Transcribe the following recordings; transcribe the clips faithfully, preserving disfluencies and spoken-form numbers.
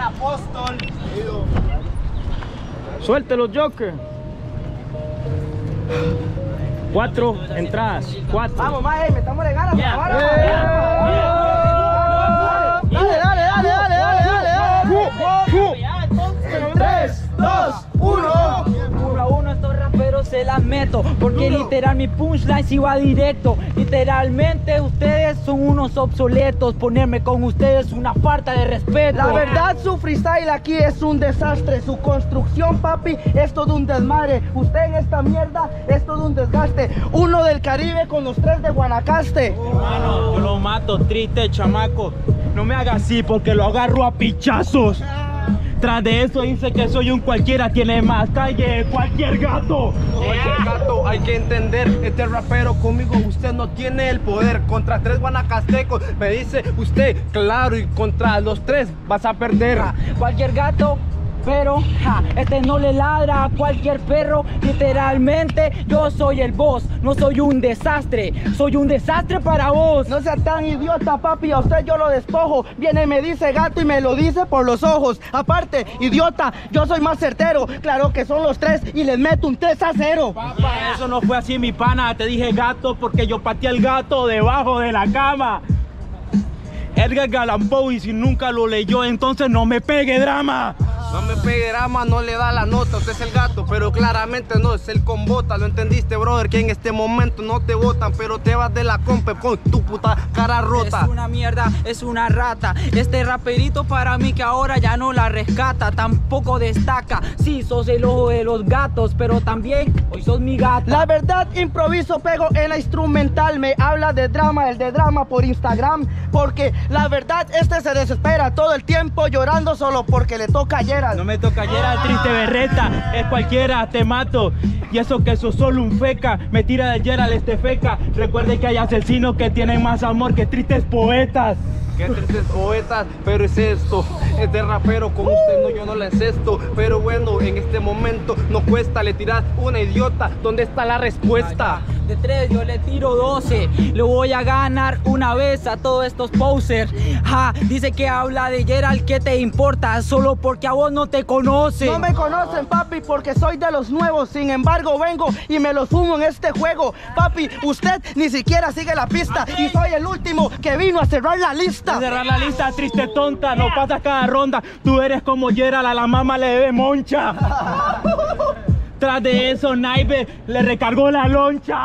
apóstol. Suéltelo, Joker. Cuatro entradas. Cuatro. Vamos, más, eh, metamos de ganas. Yeah. Ahora, Yeah. Dale, dale, dale, dale, dale, dale, dale. tres, dos, uno. Uno a uno estos raperos se las meto, porque literal mi punchline sí va directo. Literalmente ustedes son unos obsoletos, ponerme con ustedes es una falta de respeto. La verdad, su freestyle aquí es un desastre. Su construcción, papi, es todo un desmadre. Usted en esta mierda es todo un desgaste. Uno del Caribe con los tres de Guanacaste. Hermano, yo lo mato, triste chamaco. No me haga así porque lo agarro a pichazos. Tras de eso dice que soy un cualquiera, tiene más calle, cualquier gato. Cualquier gato, hay que entender, este rapero conmigo usted no tiene el poder. Contra tres guanacastecos me dice usted, claro, y contra los tres vas a perder. Cualquier gato, pero ja, este no le ladra a cualquier perro. Literalmente yo soy el boss, no soy un desastre, soy un desastre para vos. No sea tan idiota, papi, a usted yo lo despojo. Viene y me dice gato y me lo dice por los ojos. Aparte, idiota, yo soy más certero. Claro que son los tres y les meto un tres a cero. Papá, eso no fue así, mi pana. Te dije gato porque yo pateé al gato debajo de la cama. Edgar Allan Poe, y si nunca lo leyó, entonces no me pegue drama. No me pegue drama, no le da la nota, usted es el gato, pero claramente no es el con bota. Lo entendiste, brother, que en este momento no te votan, pero te vas de la compa con tu puta cara rota. Es una mierda, es una rata. Este raperito para mí que ahora ya no la rescata, tampoco destaca. Sí, sos el ojo de los gatos, pero también hoy sos mi gata. La verdad, improviso, pego en la instrumental. Me habla de drama, el de drama por Instagram. Porque la verdad, este se desespera todo el tiempo llorando solo porque le toca ayer. No me toca ayer al triste berreta, es cualquiera, te mato. Y eso que sos solo un feca, me tira de Gerald este feca. Recuerde que hay asesinos que tienen más amor que tristes poetas. Qué tristes poetas, pero es esto, es de rapero con usted, no, yo no la encesto. Pero bueno, en este momento no cuesta, le tiras una idiota, ¿dónde está la respuesta? De tres yo le tiro doce, le voy a ganar una vez a todos estos posers. Ja, dice que habla de Gerald, ¿qué te importa? Solo porque a vos no te conocen. No me conocen, papi, porque soy de los nuevos. Sin embargo, vengo y me los fumo en este juego. Papi, usted ni siquiera sigue la pista y soy el último que vino a cerrar la lista. A cerrar la lista, triste tonta, no pasas cada ronda. Tú eres como Gerald, a la mamá le debe moncha. Tras de eso, Naive le recargó la loncha.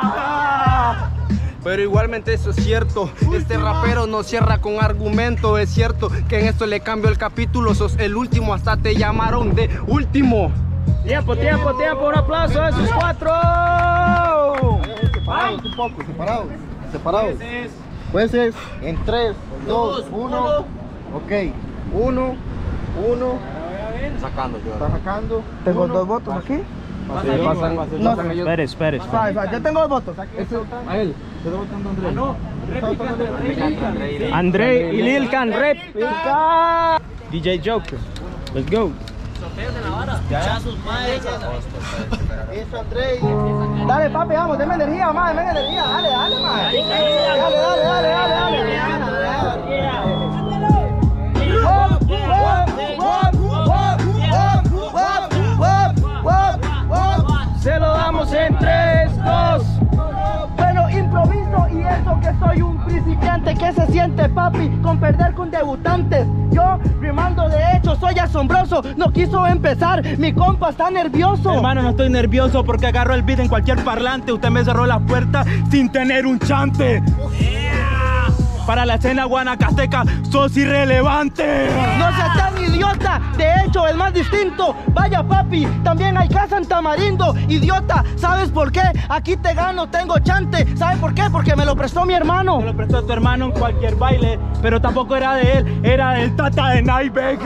Pero igualmente eso es cierto, este rapero no cierra con argumento. Es cierto que en esto le cambio el capítulo, sos el último, hasta te llamaron de último. Tiempo, tiempo, tiempo, un aplauso a esos cuatro. Separados un poco, separados, separados. Jueces, en tres, dos, uno. Ok, uno, uno. Sacando yo. Está sacando. Tengo uno. dos votos aquí. Pasan, pasan, No, pasan ellos. Espere, espere, Va, va, yo tengo dos votos. Ese, a él. Se está votando Andrés. no, Está votando Andrés. André y Lilkan, réplica. D J Joker, let's go. Eso, Andrés. Dale, papi, vamos, denme energía, más, denme energía. Dale, dale, más. Dale, dale, dale, dale, dale. Se lo damos en tres, dos. Bueno, improviso y eso que soy un principiante. ¿Qué se siente, papi, con perder con debutantes? Yo, rimando de hecho, soy asombroso. No quiso empezar, mi compa está nervioso. Hermano, no estoy nervioso porque agarro el beat en cualquier parlante. Usted me cerró la puerta sin tener un chante. Para la escena guanacasteca sos irrelevante. No seas tan idiota, de hecho es más distinto. Vaya, papi, también hay casa en Tamarindo. Idiota, ¿sabes por qué? Aquí te gano, tengo chante. ¿Sabes por qué? Porque me lo prestó mi hermano. Se lo prestó a tu hermano en cualquier baile, pero tampoco era de él, era del tata de Naive.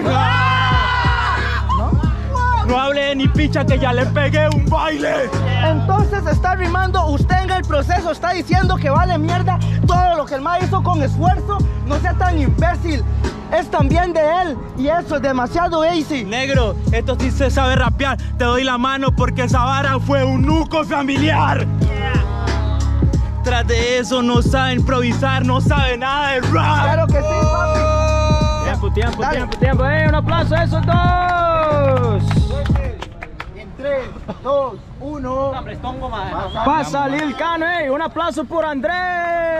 No hable ni picha que ya le pegué un baile. Entonces está rimando, usted en el proceso está diciendo que vale mierda todo lo que el ma hizo con esfuerzo. No sea tan imbécil, es también de él y eso es demasiado easy. Negro, esto sí se sabe rapear, te doy la mano porque esa vara fue un nuco familiar. Tras de eso no sabe improvisar, no sabe nada de rap. Claro que sí, papi. Tiempo, tiempo, Dale. tiempo, tiempo. ¡Eh, un aplauso a esos dos! En tres, dos, uno. Pasa Lil Cano, ey, un aplauso por Andrés.